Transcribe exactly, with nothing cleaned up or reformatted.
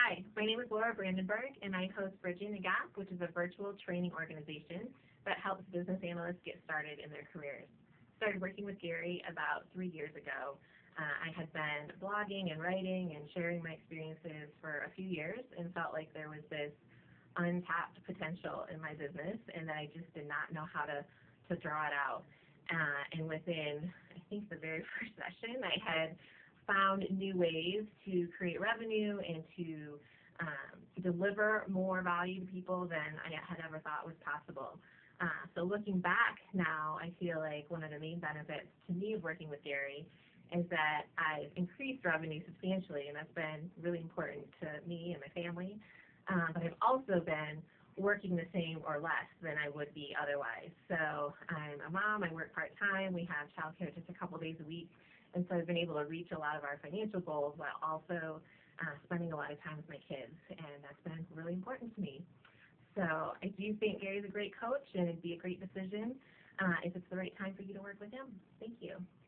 Hi, my name is Laura Brandenburg, and I host Bridging the Gap, which is a virtual training organization that helps business analysts get started in their careers. Started working with Gary about three years ago. Uh, I had been blogging and writing and sharing my experiences for a few years and felt like there was this untapped potential in my business and that I just did not know how to, to draw it out. Uh, and within, I think, the very first session, I had found new ways to create revenue and to um, deliver more value to people than I had ever thought was possible. Uh, so looking back now, I feel like one of the main benefits to me of working with Gary is that I've increased revenue substantially, and that's been really important to me and my family. Um, but I've also been working the same or less than I would be otherwise. So I'm a mom, I work part-time, we have childcare just a couple days a week, and so I've been able to reach a lot of our financial goals while also uh, spending a lot of time with my kids, and that's been really important to me. So I do think Gary's a great coach, and it'd be a great decision uh, if it's the right time for you to work with him. Thank you.